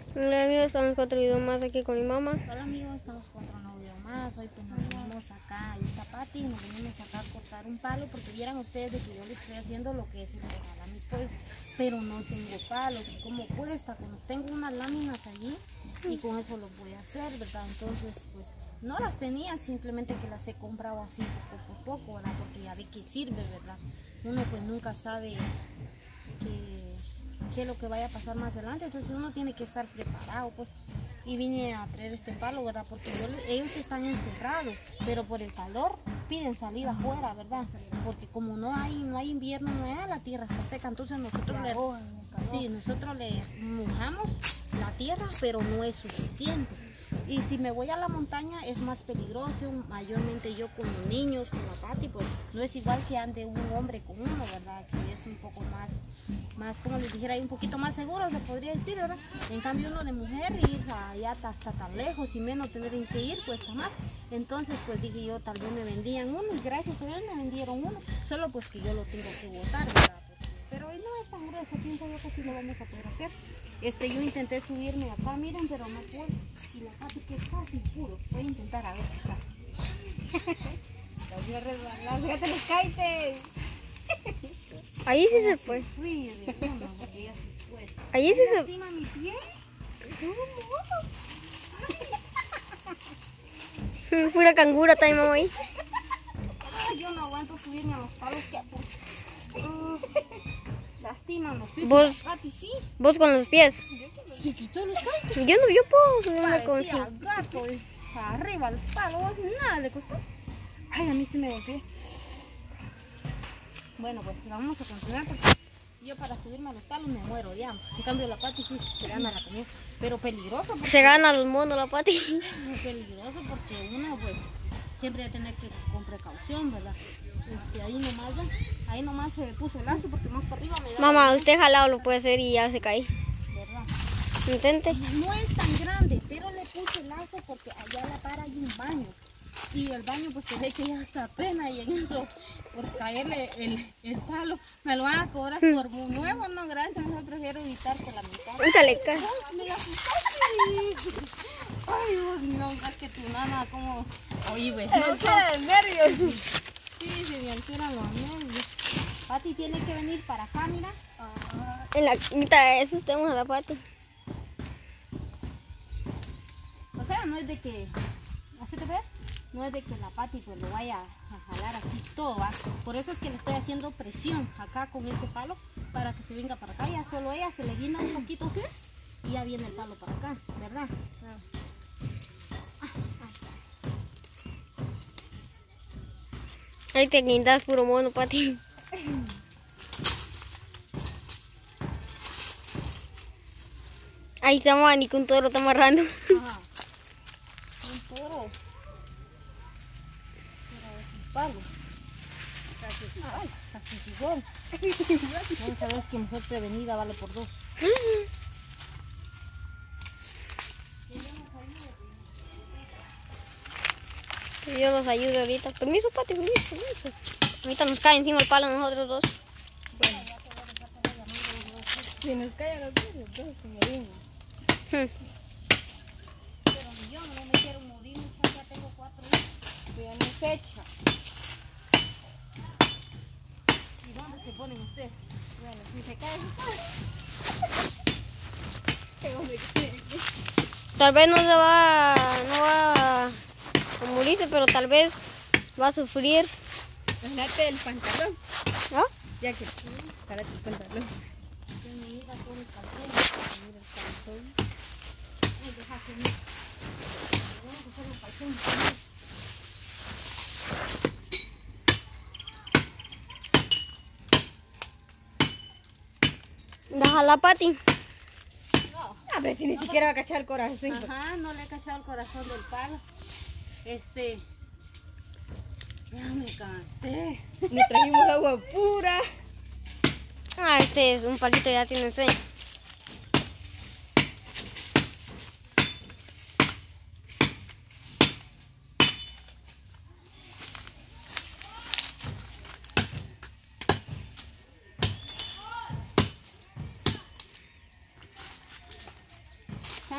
Hola amigos, estamos con otro video más aquí con mi mamá. Hola amigos, estamos con otro nuevo video más. Hoy pues nos venimos acá, ahí está Pati, nos venimos acá a cortar un palo porque vieran ustedes de que yo les estoy haciendo lo que es regalar a mis pollos, pero no tengo palos y como cuesta, cuando tengo unas láminas allí y con eso lo voy a hacer, ¿verdad? Entonces pues no las tenía, simplemente que las he comprado así poco por poco, ¿verdad? Porque ya ve que sirve, ¿verdad? Uno pues nunca sabe qué es lo que vaya a pasar más adelante, entonces uno tiene que estar preparado, pues. Y vine a traer este palo, ¿verdad? Porque ellos están encerrados, pero por el calor piden salir afuera, ¿verdad? Porque como no hay invierno, la tierra está seca, entonces nosotros nosotros le mojamos la tierra, pero no es suficiente. Y si me voy a la montaña es más peligroso, mayormente yo con los niños, con la Pati, pues no es igual que ande un hombre con uno, ¿verdad? Que es un poco más como les dijera, un poquito más seguro, se podría decir, ¿verdad? En cambio uno de mujer, ir allá hasta tan lejos y menos tener que ir, cuesta más. Entonces pues dije yo, tal vez me vendían uno y gracias a Dios me vendieron uno, solo pues que yo lo tengo que botar, ¿verdad? Pero no es tan grueso, pienso yo que sí lo vamos a poder hacer. Yo intenté subirme acá, miren, pero no puedo. Y la Pati que es casi puro. Voy a intentar a ver acá. Los voy a resbalar, fíjate los caites. Ahí sí se fue. Ahí sí se lastima mi pie. fue. Pura cangura está mi mamá ahí. Yo no aguanto subirme a los palos que lastiman los pies. ¿Vos? Pati, sí. ¿Vos con los pies? Se quitó los caites. Yo puedo subirme con Parecía gato, arriba al palo, nada le costó. Ay, a mí se me golpeó. Bueno, pues vamos a continuar porque yo para subirme a los palos me muero ya. En cambio la Pati sí se gana la comida, pero peligroso. Porque se gana los monos la Pati. Es peligroso porque uno pues siempre va a tener que ir con precaución, ¿verdad? Ahí nomás se puso el lazo porque más para arriba me da. Mamá, usted jalado lo puede hacer y ya se cae. ¿Verdad? Intente. No es tan grande, pero le puse el lazo porque allá a la par hay un baño. Y el baño pues se ve que ya está pena y en eso, por caerle el palo, me lo van a cobrar por nuevo, no, gracias, yo prefiero evitar que la mitad. Úsale, cae. Me asustaste. Ay, Dios mío, es que tu nana como, oye, güey. No de nervios. Sí, se me alteran los nervios. Pati tiene que venir para acá, mira. En la mitad de eso estamos a la Pati. O sea, no es de que, ¿así te ves? No es de que la Pati pues lo vaya a jalar así todo, ¿va? Por eso es que le estoy haciendo presión acá con este palo para que se venga para acá. Ya solo ella se le guinda un poquito así y ya viene el palo para acá, ¿verdad? Ahí te guindas puro mono, Pati. Ahí estamos, ni con todo lo está amarrando. Ajá. Un toro. Palo. Casi es igual. No sabes que mujer prevenida vale por dos. Yo los ayudo ahorita. Permiso, Pati, permiso. Ahorita nos cae encima el palo a nosotros dos. Bueno. Si nos cae a los dos, como vimos. Pero ni yo no me quiero morir, ya tengo 4 hijos. Ya no es fecha. ¿Y dónde se ponen ustedes? Bueno, si se cae, Tal vez no va a morirse, pero tal vez va a sufrir. Jálate el pantalón. ¿No? Ya que jálate el pantalón. mi hija con el calzón. Mira el calzón. Ay, deja que me... Vamos a hacer el calzón. Deja la Pati. No. Ah, pero si ni siquiera va a cachar el corazón. Ajá, no le he cachado el corazón del palo. Ya me cansé. Le trajimos agua pura. Este es un palito, ya tiene sed.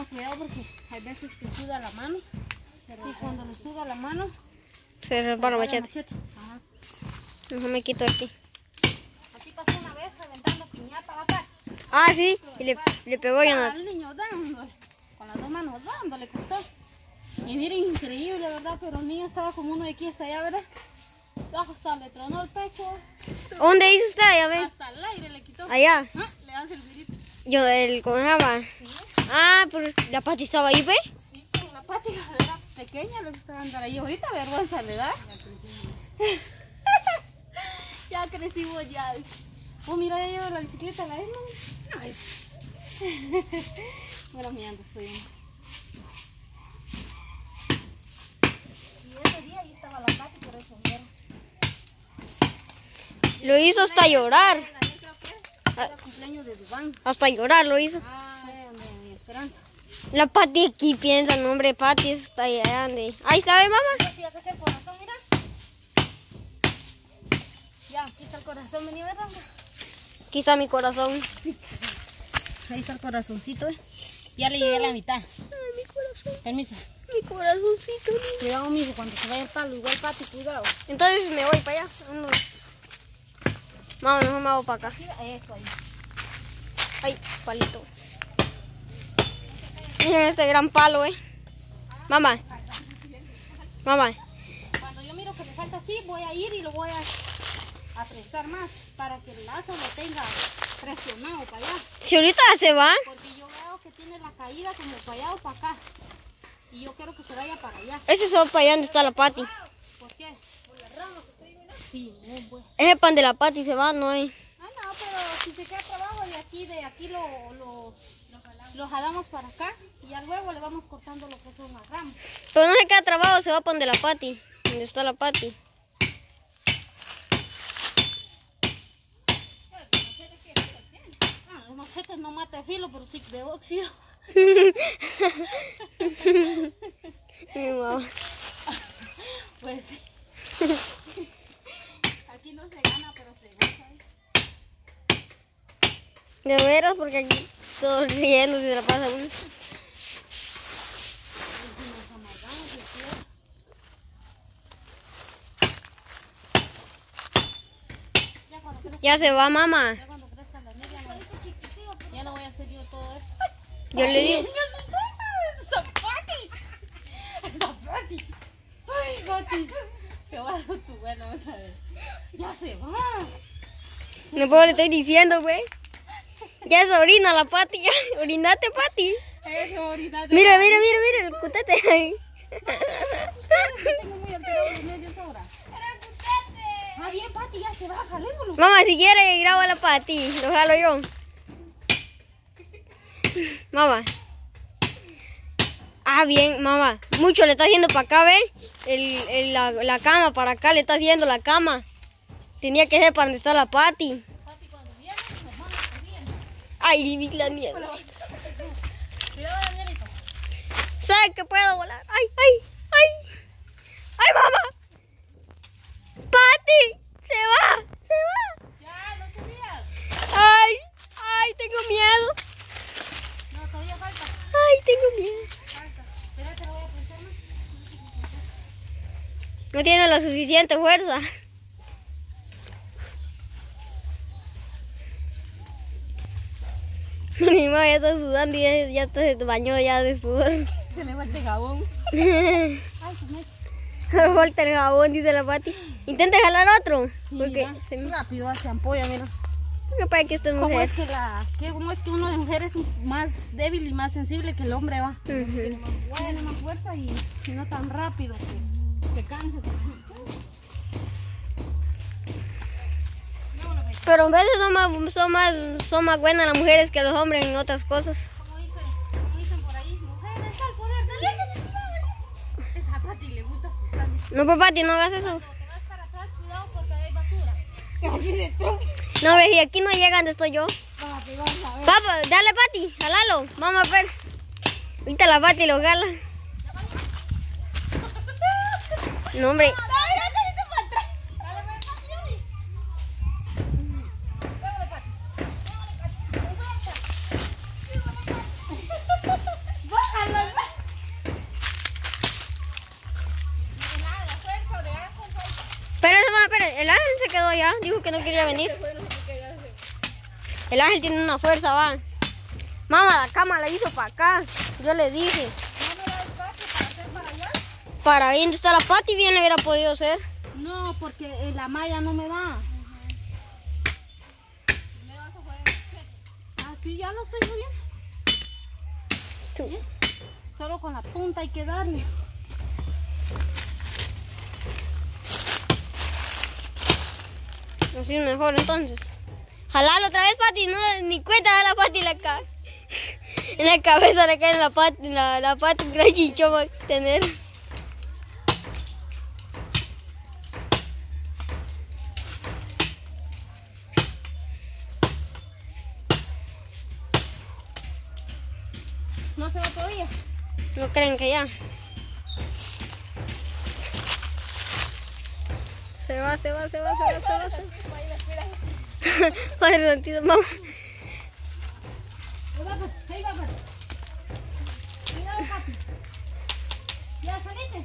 tengan cuidado porque hay veces que suda la mano. Y cuando le suda la mano, Se resbala la machete. Ajá. Mejor me quito aquí. Así pasó una vez reventando piñata, papá. Ah, sí. Y le pegó ya. Al niño dándole, con las dos manos dándole, cortó. Y miren, increíble, ¿verdad? Pero el niño estaba como uno de aquí hasta allá, ¿verdad? Bajo hasta le tronó el pecho. ¿Dónde hizo usted? Ya ve. Hasta el aire le quitó. Allá. Ah, le hace el grito. Yo, ¿cómo se llama? Ah, pero la Pati estaba ahí, ¿ve? Sí, pero la Pati era pequeña, le gustaba andar ahí. Ahorita vergüenza le da. Ya crecimos ya. Oh, mira, ya llevo la bicicleta a la Emma. Ay. Bueno, mirando estoy yendo. Y ese día ahí estaba la Pati, por eso vieron. Lo hizo hasta llorar. Era el cumpleaños de Dubán. Hasta llorar lo hizo. Ah, de Esperanza. La Pati aquí piensa, el nombre de Pati está allá donde. Ahí sabe, mamá. Mira, si acá está el corazón, mira. Ya, aquí está el corazón, vení, ¿verdad? Aquí está mi corazón. Ahí está el corazoncito, Ya le llegué a la mitad. Ay, mi corazón. Permiso. Mi corazoncito. Cuidado, mijo, cuando se vaya el palo, igual Pati, cuidado. Entonces me voy para allá. Mamá, no me hago para acá. Mira, eso ahí. Ay, palito. Miren este gran palo, Mamá. Mamá. Cuando yo miro que le falta así, voy a ir y lo voy a prestar más para que el lazo lo tenga presionado para allá. Si ahorita se va. Porque yo veo que tiene la caída como para allá o para acá. Y yo quiero que se vaya para allá. Ese se va para allá donde está la Pati. ¿Por qué? Por la rama que estoy mirando. Sí, muy bueno. Ese pan de la Pati se va, no hay. Ah, no, pero si se queda trabajo de aquí lo jalamos para acá y ya luego le vamos cortando lo que son las ramas. Pero no se queda trabado, se va para donde la Pati. Donde está la Pati. Ah, los machetes no mata de filo, pero sí de óxido. Mi mamá. Pues sí. Aquí no se gana, pero se goza. De veras, porque aquí todos riendo se la pasa uno. Ya se va, mamá. Ya cuando crezcan las niñas, ya no voy a hacer yo todo esto. Yo le digo. Me asustó esa Pati. Esa Pati. Ay, Pati. Te va a dar tu bueno, vas a ver. Ya se va. No puedo, le estoy diciendo, güey. Ya se orina la Pati, ya. Orinate, Pati. Eso, ahorita. Mira, mira, mira, mira, el cutete. Tengo muy alterado los nervios ahora. Ah, bien, Pati, ya se va, jalémoslo. Mamá, si quiere, grabo a la Pati. Lo jalo yo. Mamá. Ah, bien, mamá. Mucho le está haciendo para acá, ¿ve? La cama para acá le está haciendo la cama. Tenía que ser para donde está la Pati. Pati, cuando viene, mi hermano se viene. Ay, vi la mierda. Cuidado, Danielito. ¿Sabes que puedo volar? Ay, ay, ay. Ay, mamá. Pati, se va, se va. Ya, no te rías. Ay, ay, tengo miedo. No, todavía falta. Ay, tengo miedo. Falta. Espérate, lo voy a prestar más. No tiene la suficiente fuerza. Mi mamá ya está sudando y ya se bañó ya de sudor. Se le falta el jabón. Ay, se me echa. Falta el jabón, dice la Pati. Intenta jalar otro. Porque Mira, se me... rápido hace ampolla, mira. Porque parece que esto es ¿Cómo mujer. es cómo es que uno de mujer es más débil y más sensible que el hombre va? Ujú. Tiene más fuerza y no tan rápido que se canse. Pero a veces son más buenas las mujeres que los hombres en otras cosas. Como dicen por ahí, mujeres al poder del esa Pati le gusta asustarme. No, pues Pati, no hagas eso. Cuando te vas para atrás, cuidado porque hay basura. No, hombre, y aquí no llegan donde estoy yo. Papi, vamos a ver. Papá, dale Pati, jalalo. Vamos a ver. Ahorita la Pati lo jala. No, hombre. quedó allá. Dijo que no quería venir. El Ángel tiene una fuerza, va. Mamá, la cama la hizo para acá. Yo le dije. ¿No me da espacio para hacer para allá? Para ahí donde está la Pati bien le hubiera podido hacer. No, porque la malla no me da. Así ya lo estoy subiendo. Tú. ¿Sí? Solo con la punta hay que darle. Así es mejor entonces. Jalalo otra vez, Pati. No, ni cuenta da la Pati en la cabeza le cae la Pati, la Pati que la chichó va a tener. ¿No se va todavía? No creen que ya. Se va. Padre sentido, mamá. Ahí va, Pati. Cuidado, Pati. Ya saliste.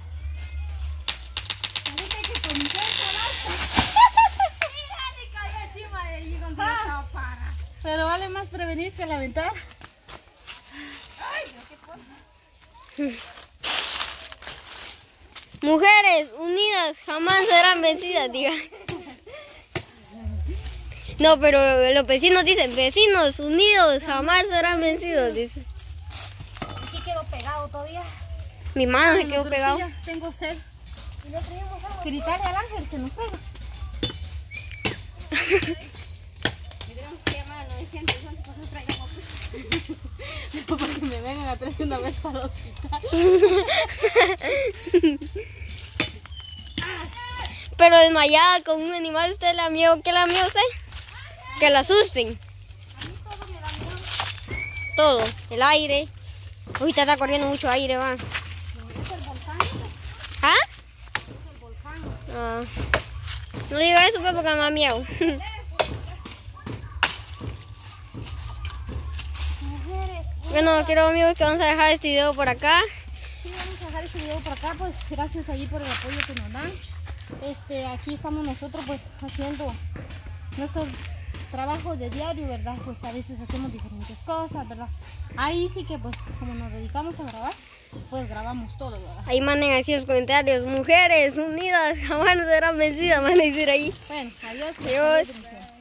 Saliste que contento el alta. Mira, le cayó encima de allí cuando yo estaba para. Pero vale más prevenir que lamentar. Mujeres unidas jamás serán vencidas, diga. No, pero los vecinos dicen, vecinos unidos jamás serán vencidos, dice. Aquí quedó pegado todavía. Mi mano se Ay, quedó pero pegado. sí, ya tengo sed. Gritarle al Ángel que nos traiga. Tenemos que llamar al 911 para que traigamos. Para que me vengan a traer una vez para el hospital. Pero desmayada con un animal, ¿usted la miedo? ¿Qué la miedo usted? Que la asusten. A mí todo me da miedo. Todo, el aire. Ahorita está corriendo mucho aire, va. Es el volcán. ¿Ah? Es el volcán. Ah. No diga eso, pues, porque me da miedo. Mujeres. Bueno, queridos amigos, que vamos a dejar este video por acá. Sí, vamos a dejar este video por acá, pues gracias allí por el apoyo que nos dan. Aquí estamos nosotros pues haciendo nuestros trabajos de diario, ¿verdad? Pues a veces hacemos diferentes cosas, ¿verdad? Ahí sí que pues como nos dedicamos a grabar, pues grabamos todo, ¿verdad? Ahí manden así en los comentarios. Mujeres unidas jamás no serán vencidas, van a decir ahí. Bueno, adiós. pues, Adiós. bendiciones.